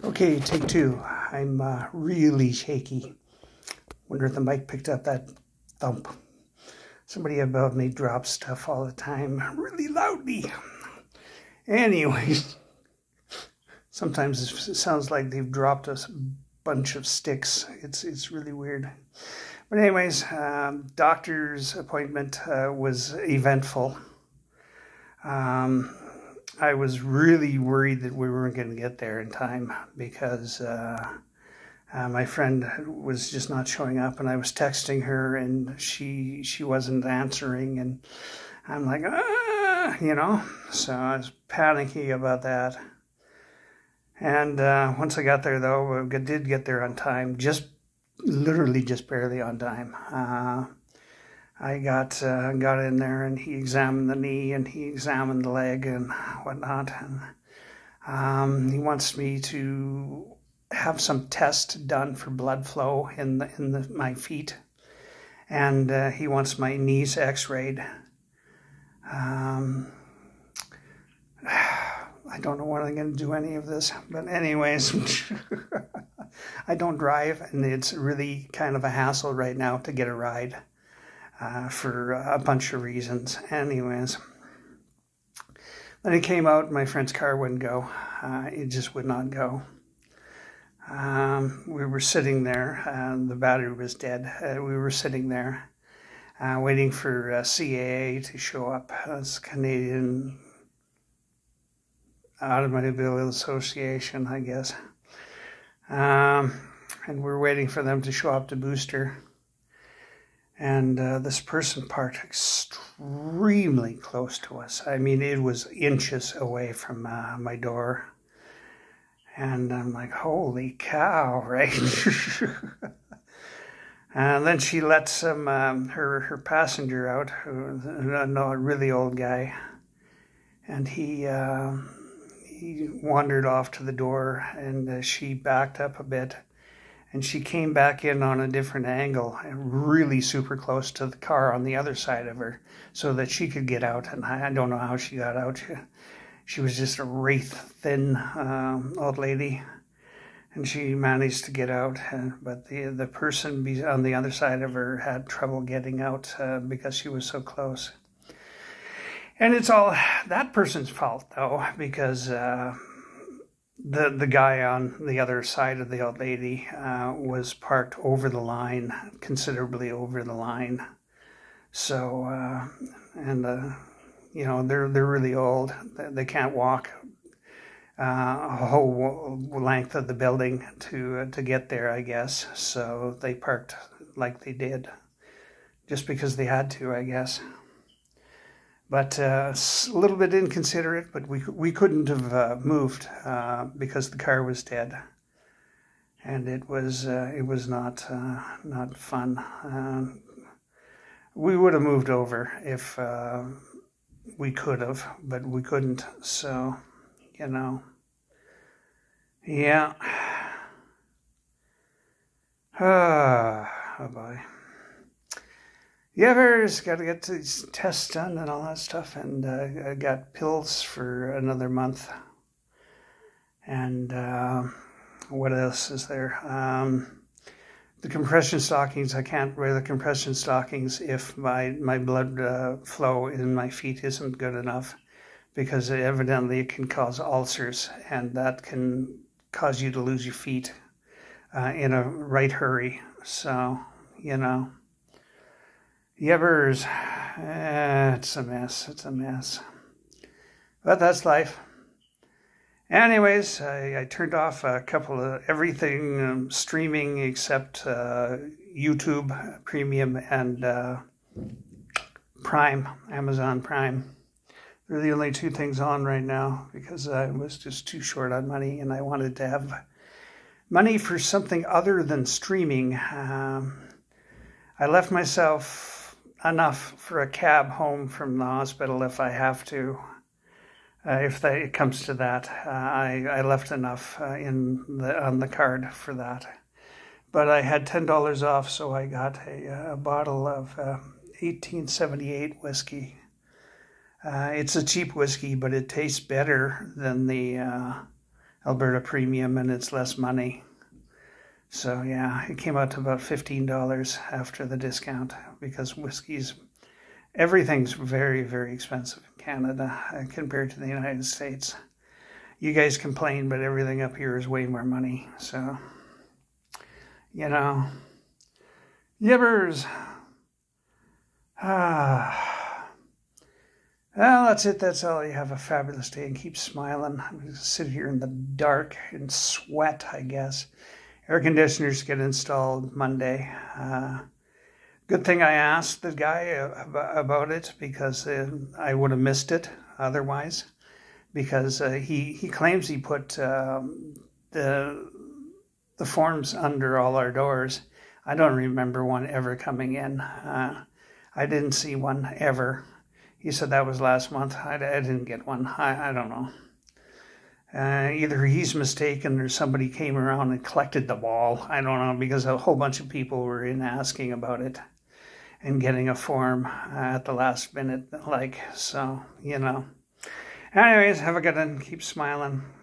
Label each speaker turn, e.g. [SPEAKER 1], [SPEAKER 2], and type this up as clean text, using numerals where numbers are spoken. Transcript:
[SPEAKER 1] Okay, take two. I'm really shaky. Wonder if the mic picked up that thump. Somebody above me drops stuff all the time, really loudly. Anyways, sometimes it sounds like they've dropped a bunch of sticks. It's really weird. But anyways, doctor's appointment was eventful. I was really worried that we weren't going to get there in time because my friend was just not showing up, and I was texting her, and she wasn't answering, and I'm like, so I was panicky about that. And once I got there, though, I did get there on time, literally just barely on time. I got in there, and he examined the knee, and he examined the leg and whatnot, and he wants me to have some test done for blood flow in my feet, and he wants my knees x-rayed. I don't know when I'm going to do any of this, but anyways, I don't drive, and it's really kind of a hassle right now to get a ride. For a bunch of reasons. Anyways, then it came out, my friend's car wouldn't go. It just would not go. We were sitting there, the battery was dead. We were sitting there waiting for CAA to show up. That's Canadian Automobile Association, I guess. And we're waiting for them to show up to booster. And this person parked extremely close to us. I mean, it was inches away from my door. And I'm like, holy cow, right? And then she let her passenger out, a really old guy. And he wandered off to the door, and she backed up a bit. And she came back in on a different angle, really super close to the car on the other side of her, so that she could get out. And I don't know how she got out. She was just a wraith, thin old lady, and she managed to get out. But the person on the other side of her had trouble getting out because she was so close. And it's all that person's fault, though, because the guy on the other side of the old lady was parked over the line, considerably over the line. So, they're really old. They can't walk a whole length of the building to get there, I guess. So they parked like they did, just because they had to, I guess. But a little bit inconsiderate, but we couldn't have moved because the car was dead, and it was not fun. We would have moved over if we could have, but we couldn't. So, yeah. Oh boy. Ever's got to get these tests done and all that stuff, and I got pills for another month. And what else is there? The compression stockings, I can't wear the compression stockings if my blood flow in my feet isn't good enough, because evidently it can cause ulcers, and that can cause you to lose your feet in a right hurry. So, Yevers, it's a mess. But that's life. Anyways, I turned off a couple of everything streaming except YouTube Premium and Prime, Amazon Prime. They're the only two things on right now because I was just too short on money, and I wanted to have money for something other than streaming. I left myself enough for a cab home from the hospital if I have to. If it comes to that, I left enough on the card for that. But I had $10 off, so I got a bottle of 1878 whiskey. It's a cheap whiskey, but it tastes better than the Alberta Premium, and it's less money. So yeah, it came out to about $15 after the discount, because everything's very, very expensive in Canada compared to the United States. You guys complain, but everything up here is way more money. So, yibbers. Well, that's it. That's all. You have a fabulous day and keep smiling. I'm going to sit here in the dark and sweat, I guess. Air conditioners get installed Monday. Good thing I asked the guy about it, because I would have missed it otherwise. Because he claims he put the forms under all our doors. I don't remember one ever coming in. I didn't see one ever. He said that was last month. I didn't get one. I don't know. Either he's mistaken or somebody came around and collected the ball. I don't know, because a whole bunch of people were in asking about it and getting a form at the last minute. So, Anyways, have a good one. Keep smiling.